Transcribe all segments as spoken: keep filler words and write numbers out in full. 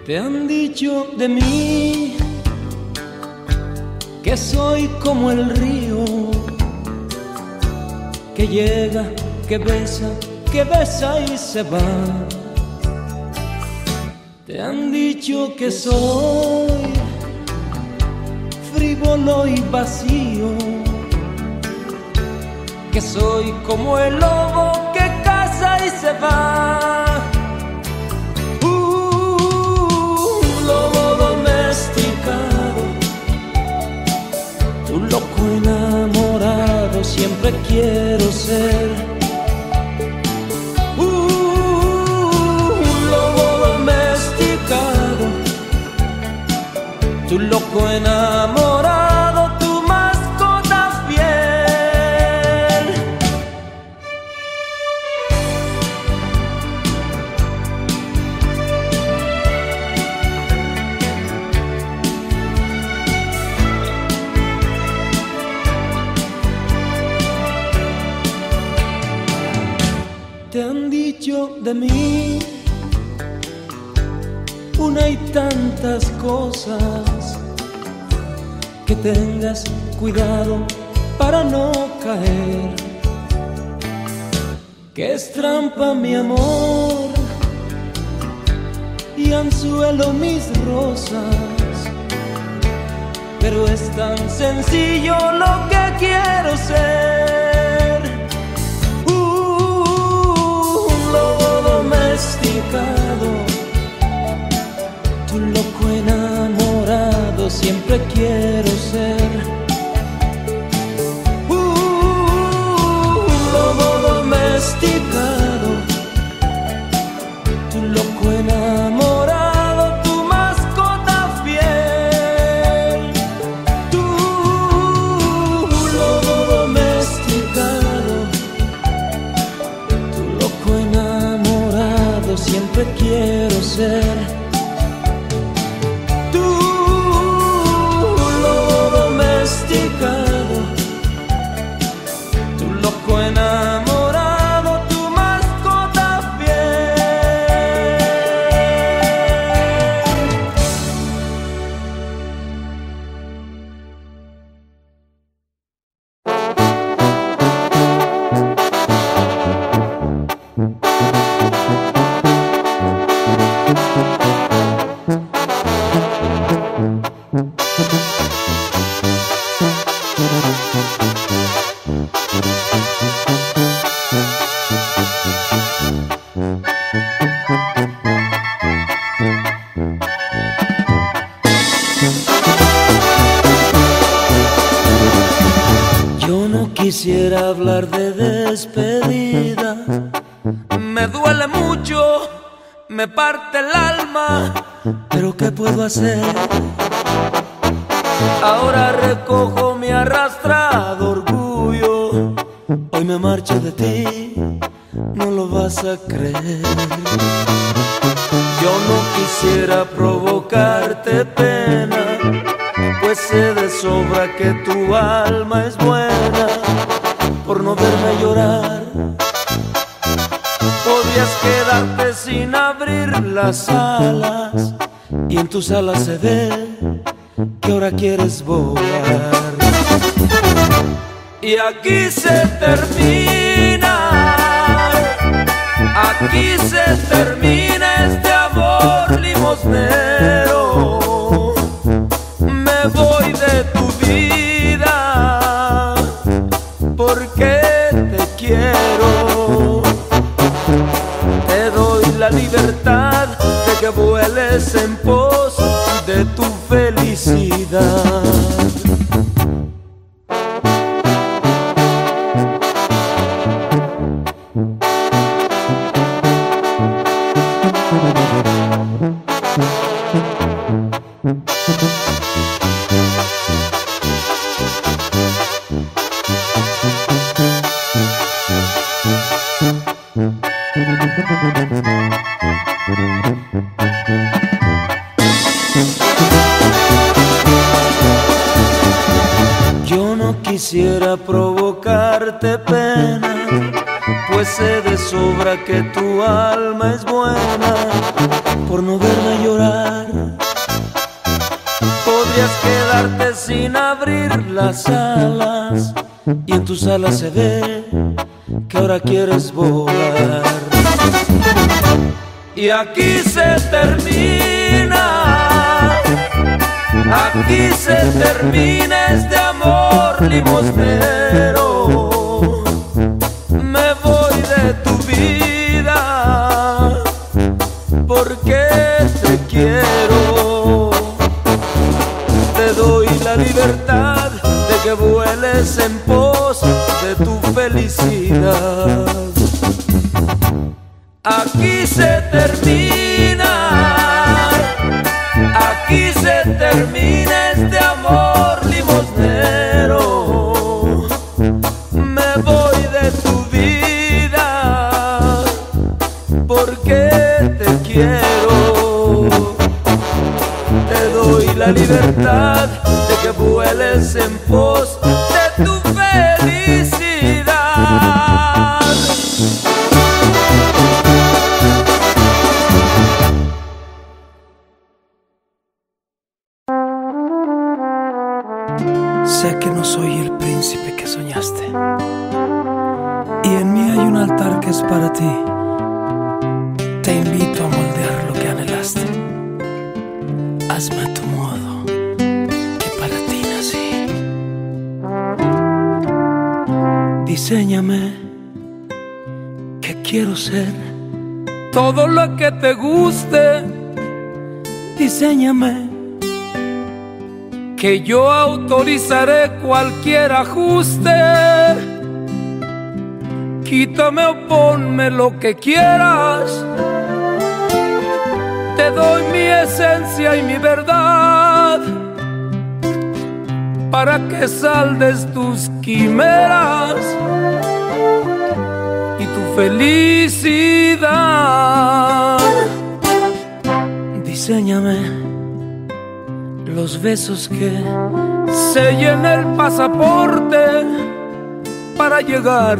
Te han dicho de mí que soy como el río, que llega, que besa, que besa y se va. Te han dicho que soy frívolo y vacío, que soy como el lobo que caza y se va. Un loco enamorado siempre quiero ser. Uh, un lobo domesticado, tu loco enamorado, tu mascota fiel. Te han dicho de mí una y tantas cosas, que tengas cuidado para no caer, que es trampa mi amor y anzuelo mis rosas, pero es tan sencillo lo que quiero ser. Tu loco enamorado siempre quiero ser. Uh, un lobo domesticado, tu loco enamorado, tu mascota fiel. Tu lobo domesticado, tu loco enamorado, siempre quiero ser. Tu lobo domesticado, tu loco enamorado, tu mascota Quisiera hablar de despedida, me duele mucho, me parte el alma, pero ¿qué puedo hacer? Ahora recojo mi arrastrado orgullo, hoy me marcho de ti, no lo vas a creer. Yo no quisiera provocarte pena, pues sé de sobra que tu alma es buena. Por no verme llorar, podías quedarte sin abrir las alas, y en tus alas se ve que ahora quieres volar. Y aquí se termina, aquí se termina este amor limosnero. Me voy de tu vida porque te quiero. Te doy la libertad de que vueles en pos de tu felicidad. Yo no quisiera provocarte pena, pues sé de sobra que tu alma es buena. Por no verme llorar, quedarte sin abrir las alas, y en tus alas se ve que ahora quieres volar. Y aquí se termina, aquí se termina este amor limosnero. Me voy de tu vida porque te quiero. Te doy la libertad de que vueles en pos de tu felicidad. Aquí se termina, aquí se termina este amor limosnero. Me voy de tu vida porque te quiero. Te doy la libertad de que vueles en pos de tu felicidad. Sé que no soy el príncipe que soñaste, y en mí hay un altar que es para ti. Te invito a moldear lo que anhelaste. Hazme a tu modo, que para ti nací. Diséñame, que quiero ser todo lo que te guste. Diséñame, que yo autorizaré cualquier ajuste. Quítame o ponme lo que quieras. Te doy mi esencia y mi verdad, para que saldes tus quimeras y tu felicidad. Diséñame los besos que sellen el pasaporte para llegar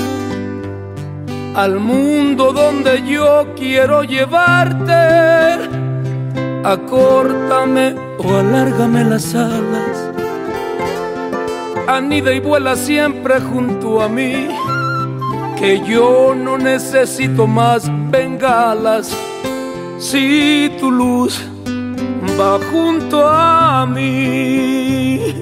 al mundo donde yo quiero llevarte. Acórtame o alárgame las alas, anida y vuela siempre junto a mí, que yo no necesito más bengalas si tu luz va junto a mí.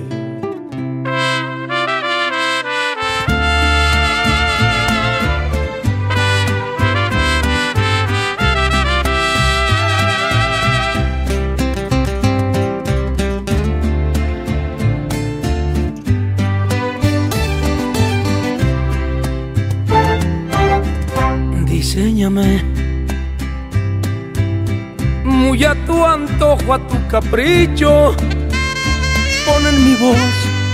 Diséñame muy a tu antojo, a tu capricho. Pon en mi voz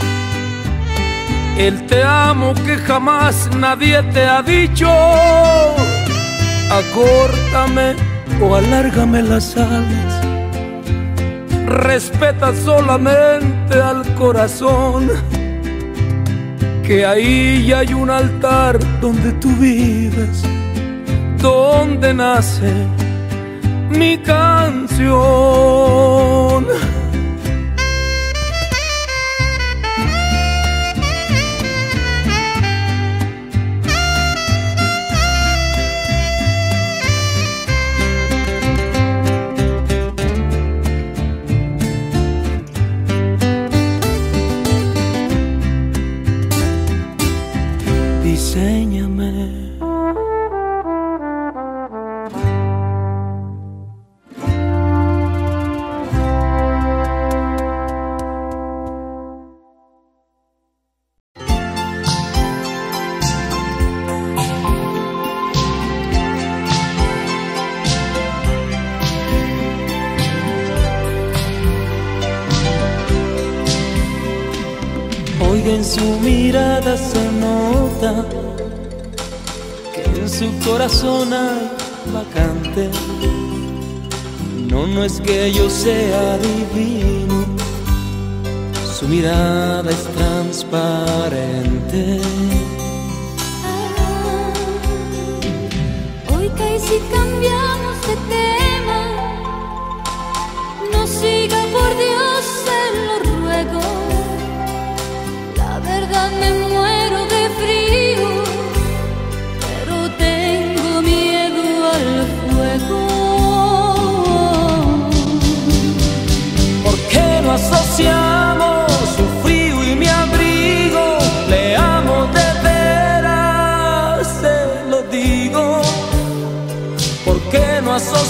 el te amo que jamás nadie te ha dicho. Acórtame o alárgame las alas, respeta solamente al corazón, que ahí ya hay un altar donde tú vives, donde nace mi canción. Diséñame. Oiga, en su mirada se nota que en su corazón hay vacante. No, no es que yo sea divino, su mirada es transparente. Oiga, y si cambiamos de tema, no siga por Dios, se lo ruego.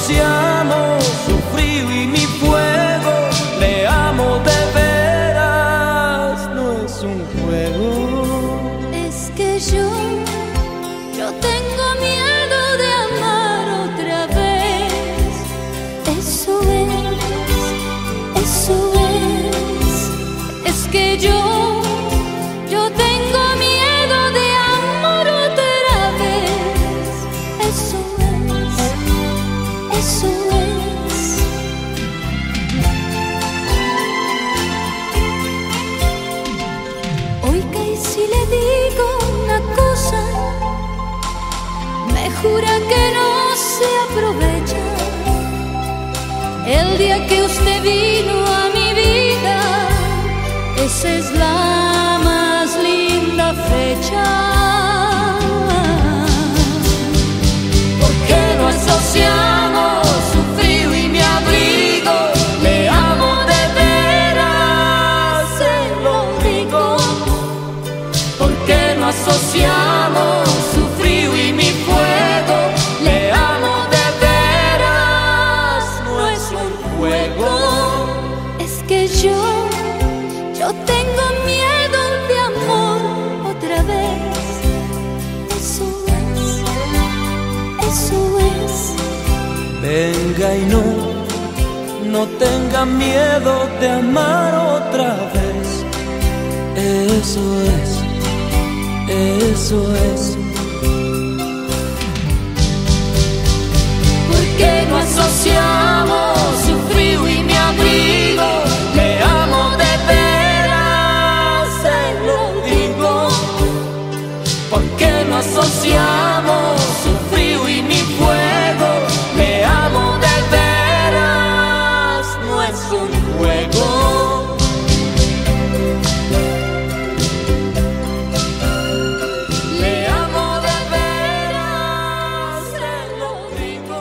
asociamos su frío y mi fuego. Le amo de veras, no es un juego. Es que yo, yo tengo miedo de amar otra vez. Eso es, eso es. Es que yo, yo tengo miedo de amar otra vez. Eso es, eso es. Oiga, y si le digo una cosa, me jura que no se aprovecha. El día que usted vino a mi vida, esa es la más linda fecha. ¿Por qué no asociamos su frío y mi abrigo? Le amo de veras, se lo digo. ¿Por qué no asociamos su frío y mi fuego? Le amo de veras, no es un juego. Es que yo, yo tengo miedo de amor otra vez. Eso es, eso es. Venga y no, no tenga miedo de amar otra vez. Eso es, eso es. ¿Por qué no asociamos su frío y mi abrigo? Le amo de veras, se lo digo. ¿Por qué no asociamos su frío y mi fuego? Le amo de veras, no es un juego. Le amo de veras, se lo digo.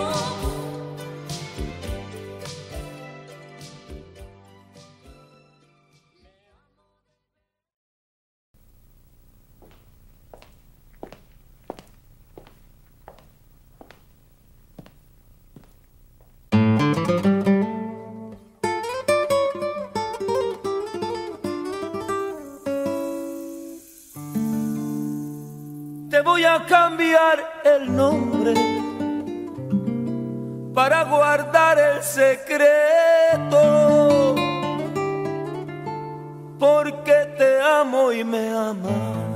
Te voy a cambiar el nombre para guardar el secreto, porque te amo y me amas,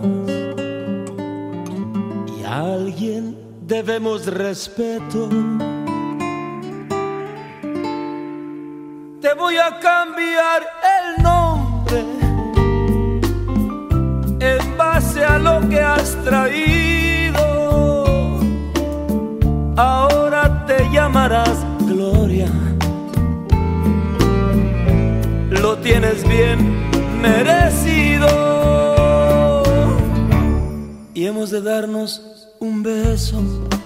y a alguien debemos respeto. Te voy a cambiar el nombre en base a lo que has traído. Ahora te llamarás Gloria. Lo tienes bien merecido. Y hemos de darnos un beso,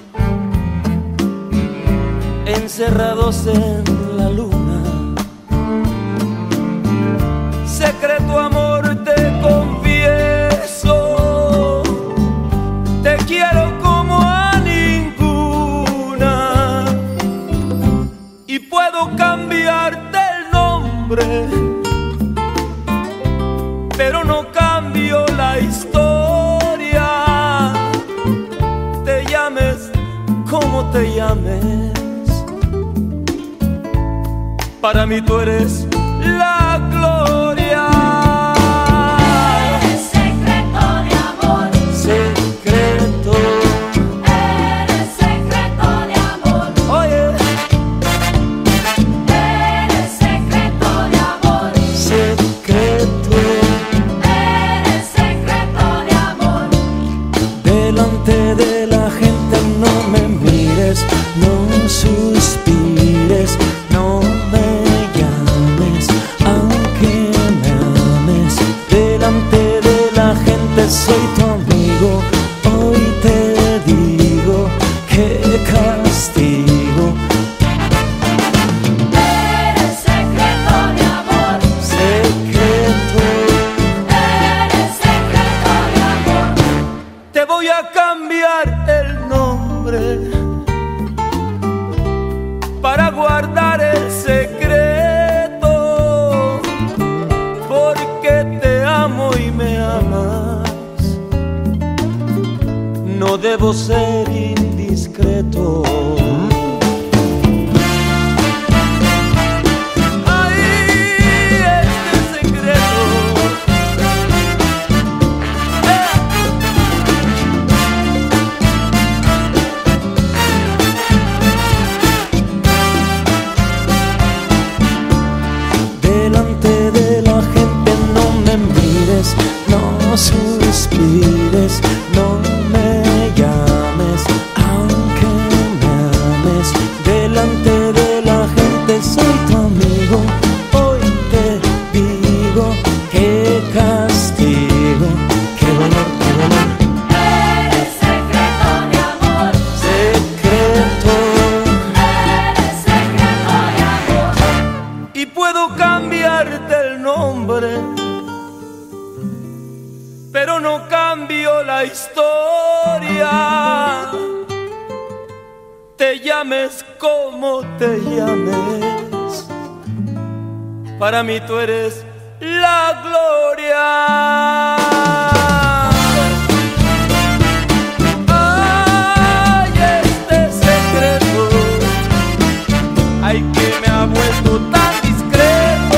encerrados en la luna. Secreto amor, te confieso, te quiero como a ninguna, y puedo cambiarte el nombre, pero no cambio la historia. Te llames como te llames, para mí tú eres la gloria. Eres secreto de amor. Secreto. Eres secreto de amor. Oye. Eres secreto de amor. Secreto. Eres secreto de amor. Delante de la gente no me mires, no suspires, no me llames, aunque me ames. Delante de la gente soy tu amigo. Hoy te digo que castigo. Eres secreto de amor. Secreto. Eres secreto de amor. Te voy a cambiar el nombre guardar el secreto, porque te amo y me amas. No debo ser indiscreto. No suspires, no me llames, aunque me ames. Delante de la gente soy tu amigo. Hoy te digo qué castigo, qué dolor, qué dolor. Eres secreto de amor, secreto. Eres secreto de amor. Y puedo cambiarte el nombre, pero no cambio la historia. Te llames como te llames, para mí tú eres la gloria. Ay, este secreto, ay, que me ha vuelto tan discreto.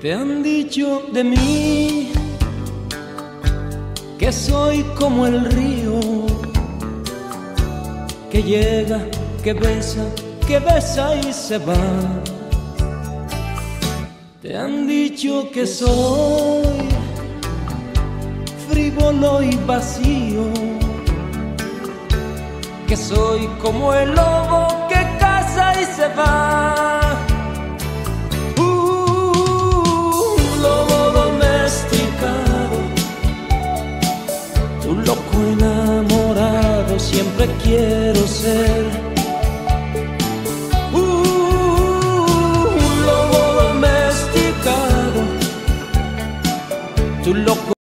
Te han dicho de mí que soy como el río, que llega, que besa, que besa y se va. Te han dicho que soy frívolo y vacío, que soy como el lobo que caza y se va. Uh, un lobo domesticado, un loco enamorado, siempre quiero ser. Uh, un lobo domesticado, tu loco